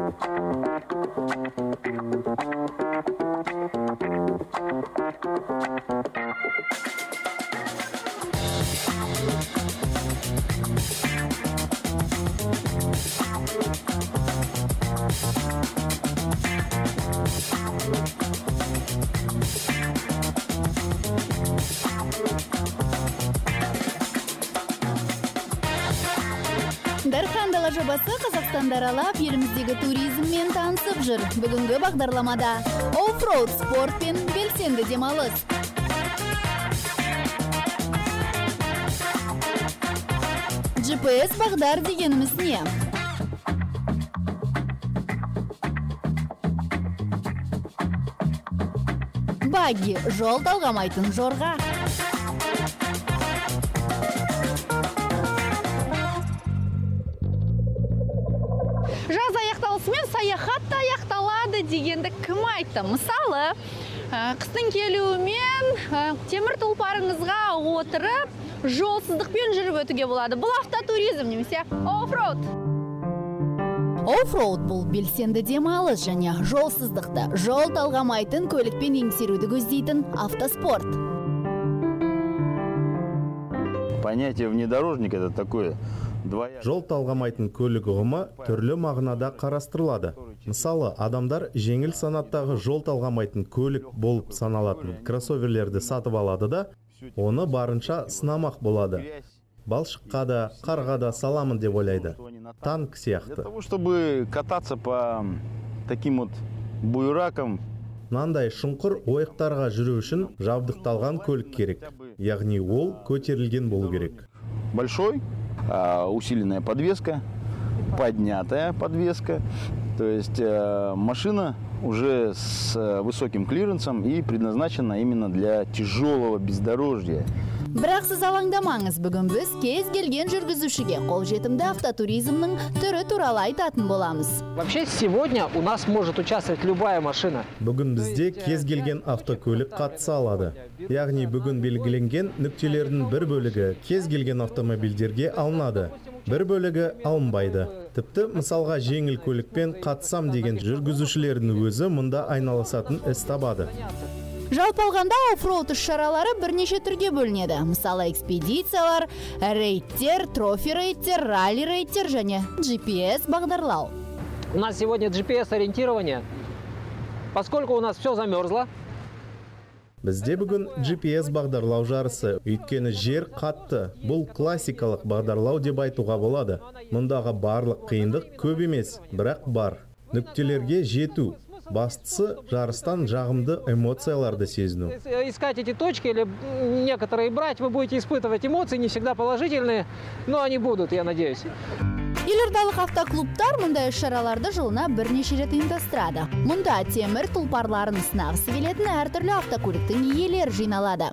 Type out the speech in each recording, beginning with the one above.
Дархандала жобасы Қазақстанды аралап, еліміздегі туризммен танысып жүр. Бүгінгі бағдарламада оффроуд спорт пен белсенді демалыс. GPS бағдар дегеніміз не? Багги – жол талғамайтын жорға. Жаз аяқталысымен саяхат та аяқталады дегенді кім айтты? Мысалы, қыстың келуімен темір тұлпарыңызға отырып, жолсыздықпен жүріп өтуге болады. Бұл автотуризм немесе оффроуд. Оффроуд бұл белсенді демалыс және жолсыздықты, жол талғамайтын көлікпен еңсеруді көздейтін автоспорт. Понятие внедорожник это такое. Жол талғамайтын көлік ұғымы түрлі мағынада қарастырылады. Мысалы, адамдар жеңіл санаттағы жол талғамайтын көлік болып саналатын кроссоверлерді сатып алады да, оны барынша сынамақ болады. Балшыққа да, қарға да саламын деп ойлайды. Танк сияқты. Для того, чтобы кататься по таким вот буйракам, мынандай шұңқыр ойықтарға жүру үшін жабдықталған көлік керек. Яғни ол көтерілген болу керек. Большой, усиленная подвеска, поднятая подвеска. То есть машина уже с высоким клиренсом и предназначена именно для тяжелого бездорожья. Бірақ сіз алаңдамаңыз, бүгін біз кез келген жүргізушіге қолжетімді автотуризмнің түрі туралы айтатын боламыз. Вообще сегодня у нас может участвовать любая машина. Бүгін бізде кез келген автокөлік қатыса алады. Яғни бүгін белгіленген нүктелердің бір бөлігі кез келген автомобильдерге алынады. Бір бөлігі алынбайды. Тіпті мысалға жеңіл көлікпен қатысам деген жүргізушілердің өзі мұнда айналысатын іс табады. Жалпы алғанда оффроуд іс-шаралары бірнеше түрге бөлінеді. Мысалы, экспедициялар, рейдтер, трофи-рейдтер, ралли-рейдтер және GPS бағдарлау. У нас сегодня GPS-ориентирование, поскольку у нас все замерзло. Бізде бүгін GPS бағдарлау жарысы, өйткені жер қатты. Бұл классикалық бағдарлау деп айтуға болады. Мұндағы барлық қиындық көп емес, бірақ бар. Нүктелерге жету. Бастысы жарыстан жағымды эмоцияларды сезіну. Искать эти точки или некоторые брать, вы будете испытывать эмоции, не всегда положительные, но они будут, я надеюсь. Елордалық автоклубтар мұндай іс-шараларды жылына бірнеше рет ұйымдастырады. Мұнда темір тұлпарларын сынағысы келетін әртүрлі автокөліктің иелері жиналады.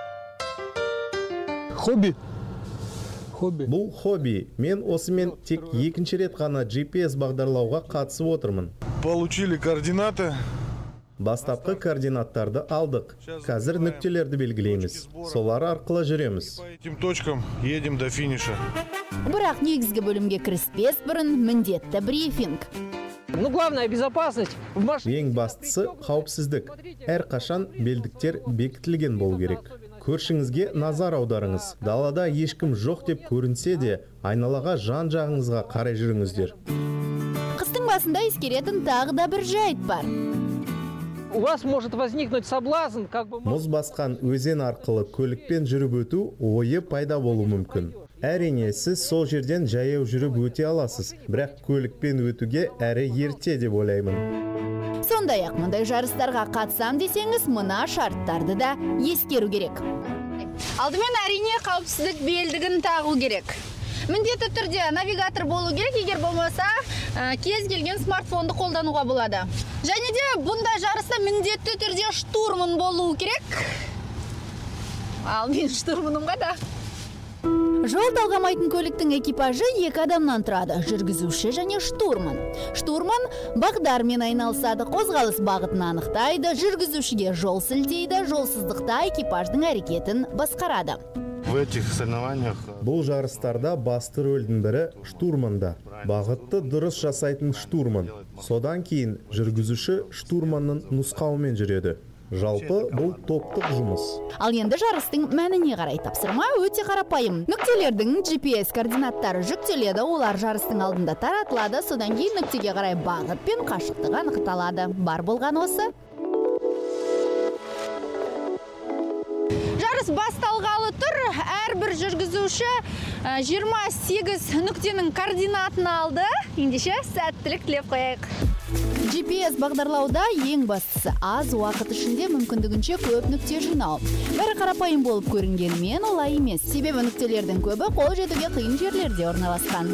Хобби. Бұл хобби. Мен осымен тек екінші рет ғана GPS бағдарлауға қатысып отырмын. Получили координаты. Бастапқы координаттарды алдық. Қазір нүктелерді белгілейміз. Солар арқылы жүреміз. По этим точкам едем до финиша. Бірақ негізгі бөлімге кіріспес бұрын міндетті брифинг. Ну, главное безопасность. Ең бастысы қауіпсіздік. Әрқашан белдіктер бекітілген болу керек. Көршіңізге назар аударыңыз. Далада ешкім жоқ деп көрінсе де, айналаға жан-жағыңызға қарай жүріңіздер. Қыстың басында ескеретін тағы да бір жайт бар. У вас может возникнуть соблазн, как бы... Мұз басқан өзен арқылы көлікпен жүріп өту ойы пайда болу мүмкін. Әрине, сіз сол жерден жаяу жүріп өте аласыз, бірақ көлікпен өтуге әрі ерте деп ойлаймын. Сондай-ақ мұндай жарыстарға қатысам десеңіз, мына шарттарды да ескеру керек. Алдымен әрине қауіпсіздік белдігін тағу керек. Міндетті түрде навигатор болу керек, егер болмаса, кез келген смартфонды қолдануға болады. Және де бұндай жарыста міндетті түрде штурман болу керек. Ал мен штурманымға да. Жол талғамайтын көліктің экипажы 2 адамнан тұрады, жүргізуші және штурман. Штурман бағдармен айналысады, қозғалыс бағытын анықтайды, жүргізушіге жол сілтейді, жолсыздықта экипаждың әрекетін басқарады. В этих соревнованиях Бұл жарыстарда басты рөлдің бірі штурманда. Бағытты дұрыс жасайтын штурман. Содан кейін жүргізуші штурманның нұсқауымен жүреді. Жалпы бұл топтық жұмыс. Ал енді жарыстың мәніне қарай тапсырма өте қарапайым. Нүктелердің GPS координаттары жүктеледі, олар жарыстың алдында таратылады, содан кейін нүктеге қарай бағыт пен қашықтығы анықталады. Бар болған осы. Жарыс басталғалы тұр. Әрбір жүргізуші 28 нүктенің координатын алды. Ендеше сәттілік тілеп қояйық. GPS бағдарлауда ең бастысы аз уақыт ішінде мүмкіндігінше көп нүкте жинау. Бәрі қарапайым болып көрінгенімен олай емес. Себебі нүктелердің көбі қол жетуге қиын жерлерде орналасқан.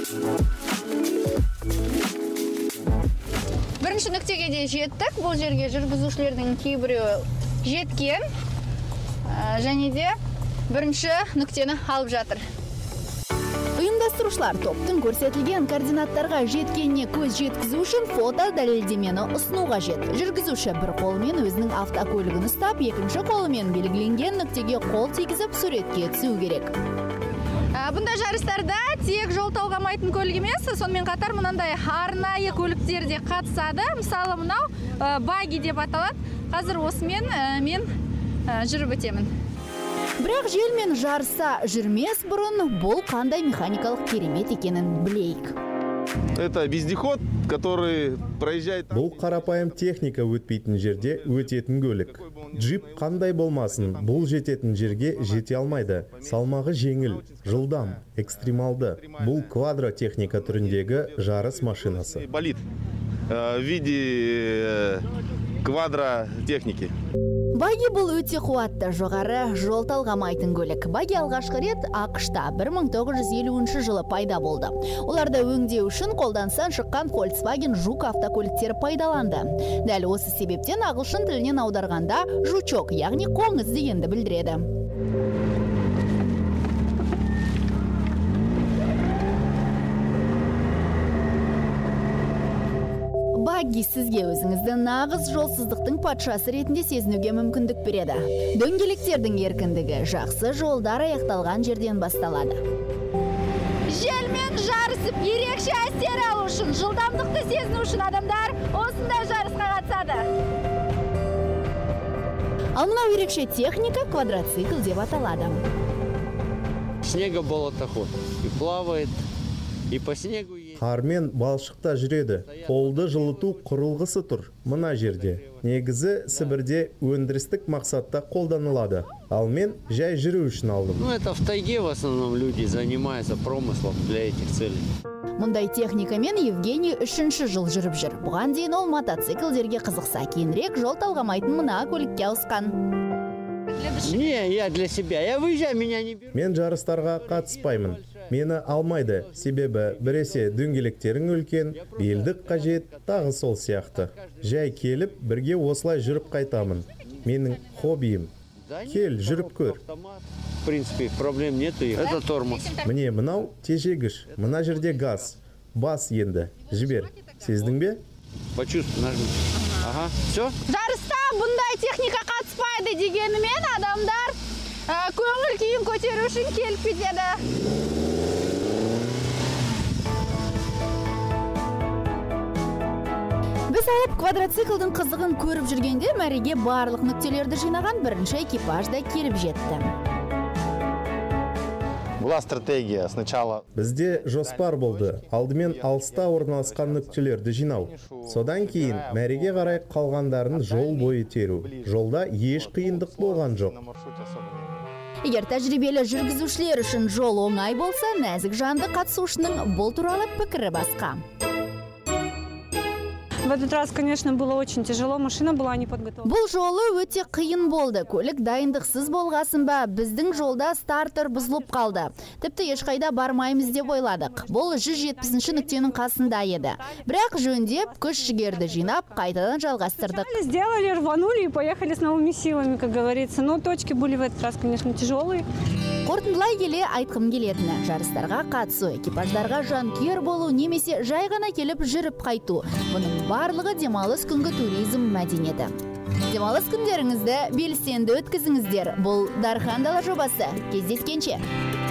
Бірінші нүктеге де жеттік. Бұл жерге жүргізушілердің кейбіреуі жеткен. Және де бірінші нүктені алып жатыр. Ұйымдастырушылар топтың көрсетілген координаттарға жеткеніне көз жеткізу үшін фото дәлелдемені ұсыну қажет. Жүргізуші бір қолымен өзінің автокөлігін ұстап, екінші қолымен белгіленген нүктеге қол тигізіп суретке түсу керек. Бұндай жарыстарда тек жол талғамайтын көлік емес, сонымен қатар мынандай арнайы көліктер де қатысады. Мысалы, мынау баги деп аталады. Қазір осымен мен жүріп өтемін. Бірақ желмен жарыса жүрмес бұрын бұл қандай механикалық керемет екенін білейік. Это вездеход, который проезжает... Бұл қарапайым техника өтпейтін жерде өтетін көлік. Джип қандай болмасын, бұл жететін жерге жете алмайды. Салмағы жеңіл, жылдам, экстремалды. Бұл квадротехника түріндегі жарыс машинасы. Болид в виде квадротехники. Баги бұл өте қуатты, жоғары жол талғамайтын көлік. Баги алғашқы рет ақш-та 1950 жылы пайда болды. Оларды өңдеу үшін қолданыстан шыққан Volkswagen Жук автокөліктері пайдаланды. Дәл осы себептен ағылшын тілінен аударғанда жучок, яғни қоңыз дегенді білдіреді. Баги сізге өзіңізді нағыз жолсыздықтың патшасы ретінде сезінуге мүмкіндік береді. Дөңгелектердің еркіндігі жақсы жолдар аяқталған жерден басталады. Желмен жарысып ерекше әсер алу үшін, жылдамдықты сезіну үшін адамдар осындай жарысқа қатысады. Ал мынау ерекше техника квадроцикл деп аталады. Снегоболотоход и плавает, и по снегу едет. Қармен балшықта жүреді. Қолды жылыту құрылғысы тұр мына жерде. Негізі Сібірде өндірістік мақсатта қолданылады. Ал мен жай жүру үшін алдым. Ну, это в тайге в основном люди занимаются промыслом для этих целей. Мұндай техникамен Евгений 3-ші жыл жүріп жүр. Бұған дейін ол мотоциклдерге қызықса, кейінірек жол талғамайтын мына көлікке ауысқан. Не, я для себя. Я выезжаю, меня не берут. Мен жарыстарға қатыспаймын. Мені алмайды, себебі біресе дөңгелектерің үлкен, белдік қажет, тағы сол сияқты. Жай келіп, бірге осылай жүріп қайтамын. Менің хоббиім. Кел, жүріп көр. В принципе, проблем нету. Это тормоз. Міне мынау тежегіш, мына жерде газ. Бас енді, жібер. Сездің бе? Почувствуй, нажми. Ага, все? Жарыста бұндай техника қатыспайды дегенімен адамдар көңіл күйін көтеру үшін келіп кетеді. Біз алып квадроциклдің қызығын көріп жүргенде мәреге барлық нүктелерді жинаған бірінші экипаж да келіп жетті. Была стратегия сначала. Бізде жоспар болды. Алдымен алыста орналасқан нүктелерді жинау. Содан кейін мәреге қарай қалғандарын жол бойы теру. Жолда еш қиындық болған жоқ. Егер тәжірибелі жүргізушілер үшін жол оңай болса, нәзік жанды қатысушының бұл туралы пікірі басқа. В этот раз, конечно, было очень тяжело, машина была не подготовлена. Бұл жолы өте қиын болды. Көлік дайындықсыз болғасын ба, біздің жолда стартер бұзылып қалды. Тіпті ешқайда бармаймыз деп ойладық. Бұл 170-ші нүктенің қасында еді. Бірақ жөндеп, күш-жігерді жинап, қайтадан жалғастырдық. Сделали, рванули и поехали с новыми силами, как говорится. Но точки были в этот раз, конечно, тяжелые. Қорытындылай келе айтқым келетіні, жарыстарға қатысу, экипаждарға жанкүйер болу немесе жай ғана келіп жүріп қайту. Бұның барлығы демалыс күнгі туризм мәдениеті. Демалыс күндеріңізді белсенді өткізіңіздер. Бұл Дархан Дала жобасы. Кездескенше.